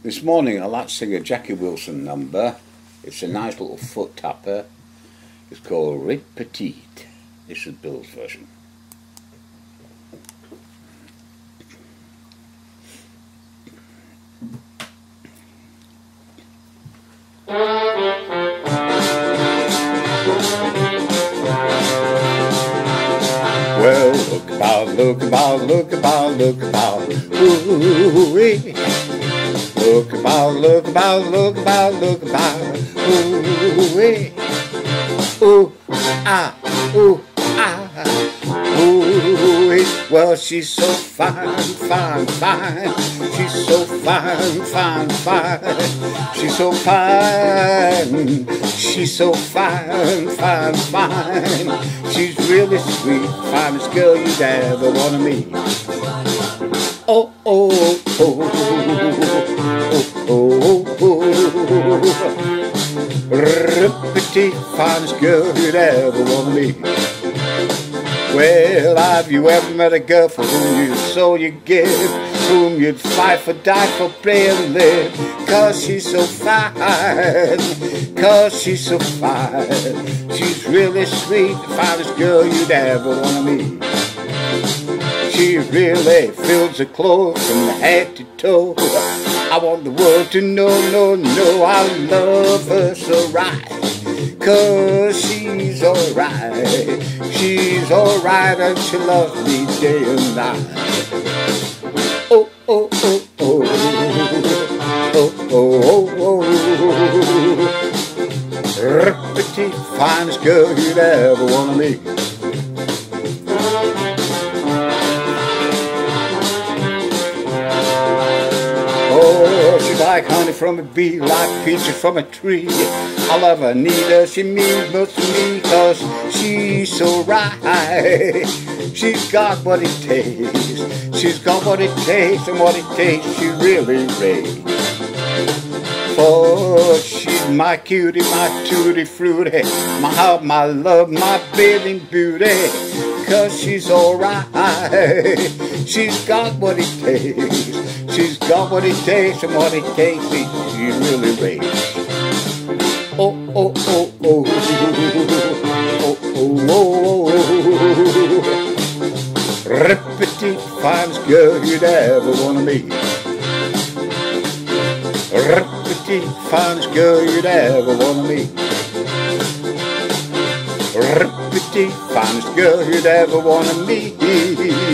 This morning I like to sing a Jackie Wilson number. It's a nice little foot tapper. It's called Rit Petite. This is Bill's version. Well, look about, look about, look about, look about, ooh-wee. Look about, look about, look about, look about, ooh-wee. Ooh, ah, ooh, ah, ooh-wee. Well, she's so fine, fine, fine. She's so fine, fine, fine. She's so fine. She's so fine, fine, fine. She's really sweet, finest girl you'd ever want to meet. Oh, oh, oh, oh, oh, oh, oh. Petite, finest girl you'd ever want to meet. Well, have you ever met a girl for whom you sold your gift, whom you'd fight for, die for, play and live? Cause she's so fine, cause she's so fine. She's really sweet, the finest girl you'd ever want to meet. She really fills her clothes from head to toe. I want the world to know, I love her so right. Cause she's alright, she's alright, and she loves me day and night. Oh, oh, oh, oh, oh, oh, oh, oh. Petite, finest girl you'd ever want to meet. Oh, she's like honey from a bee, like peaches from a tree. I love her, need her, she means most to me, cause she's so right. She's got what it takes, she's got what it takes, and what it takes she really raised. For she's my cutie, my tutti frutti, my heart, my love, my bathing beauty. Cause she's alright, she's got what it takes, she's got what it takes, and what it takes she really raised. Oh, oh, oh, oh, oh, oh, oh, oh. Petite, finest girl you'd ever want to meet. Petite, finest girl you'd ever want to meet. Petite, finest girl you'd ever want to meet.